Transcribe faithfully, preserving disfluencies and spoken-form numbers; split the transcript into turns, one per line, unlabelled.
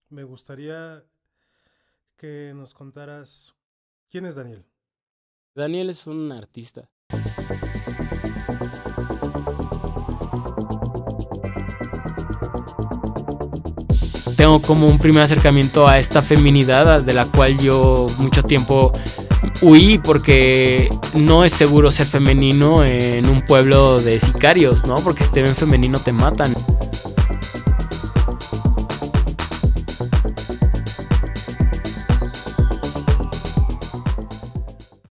Me gustaría que nos contaras quién es Daniel.
Daniel es un artista. Tengo como un primer acercamiento a esta feminidad de la cual yo mucho tiempo huí porque no es seguro ser femenino en un pueblo de sicarios, ¿no? Porque si te ven femenino te matan.